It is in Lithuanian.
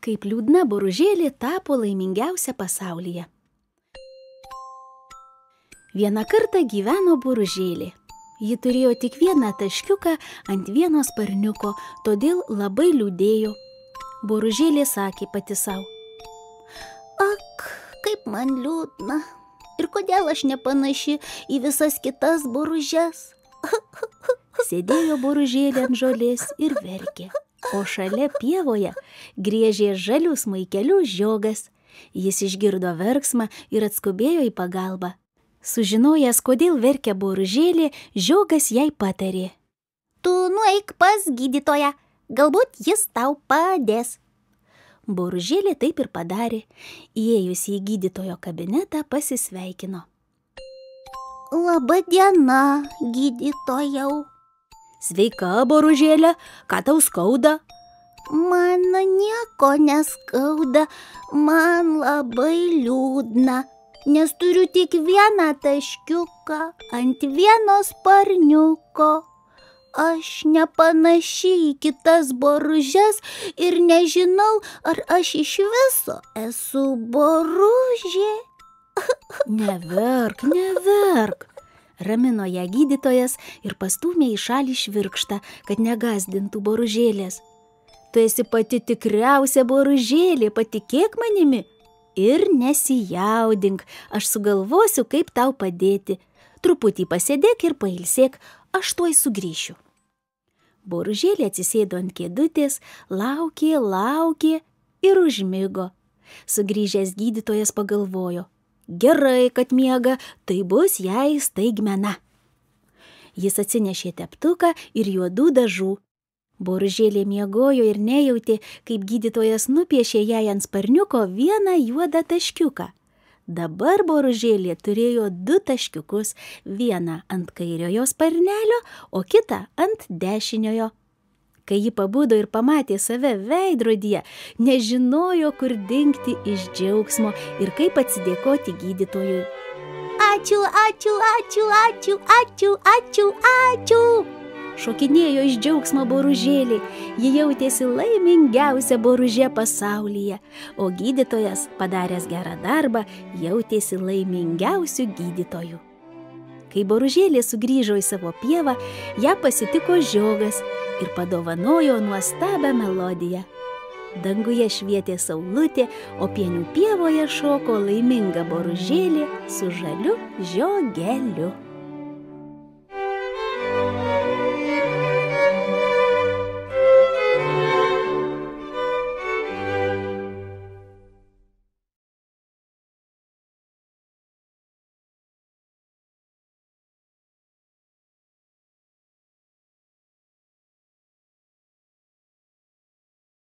kaip liūdna boružėlė tapo laimingiausia pasaulyje. Vieną kartą gyveno boružėlė. Ji turėjo tik vieną taškiuką ant vieno sparniuko, todėl labai liūdėjo. Boružėlė sakė pati sau: Ak, kaip man liūdna. Ir kodėl aš nepanaši į visas kitas boružes? Sėdėjo boružėlė ant žolės ir verkė, o šalia pievoje griežė žalių smuikelių žiogas. Jis išgirdo verksmą ir atskubėjo į pagalbą. Sužinojęs, kodėl verkia boružėlė, žiogas jai patarė: Tu nueik pas gydytoją, galbūt jis tau padės. Boružėlė taip ir padarė. Įėjusi į gydytojo kabinetą pasisveikino. Labą dieną, gydytojau. Sveika, boružėlė, ką tau skauda? Man nieko neskauda, man labai liūdna, nes turiu tik vieną taškiuką ant vieno sparniuko. Aš nepanaši į kitas boružes ir nežinau, ar aš iš viso esu boružė. Neverk, neverk, ramino ją gydytojas ir pastūmė į šalį švirkštą, kad negąsdintų boružėlės. Tu esi pati tikriausia boružėlė, patikėk manimi. Ir nesijaudink, aš sugalvosiu, kaip tau padėti. Truputį pasėdėk ir pailsėk, aš tuoj sugrįšiu. Boružėlė atsisėdo ant kėdutės, laukė ir užmigo. Sugrįžęs gydytojas pagalvojo: Gerai, kad miega, tai bus jai staigmena. Jis atsinešė teptuką ir juodų dažų. Boružėlė miegojo ir nejautė, kaip gydytojas nupiešė jai ant sparniuko vieną juodą taškiuką. Dabar boružėlė turėjo 2 taškiukus, vieną ant kairiojo sparnelio, o kitą ant dešiniojo. Kai ji pabudo ir pamatė save veidrodyje, nežinojo, kur dingti iš džiaugsmo ir kaip atsidėkoti gydytojui. Ačiū, ačiū, ačiū, ačiū, ačiū, ačiū, ačiū. Šokinėjo iš džiaugsmo boružėlė, ji jautėsi laimingiausia boružė pasaulyje, o gydytojas, padaręs gerą darbą, jautėsi laimingiausiu gydytoju. Kai boružėlė sugrįžo į savo pievą, ją pasitiko žiogas ir padovanojo nuostabią melodiją. Danguje švietė saulutė, o pienių pievoje šoko laiminga boružėlė su žaliu žiogeliu.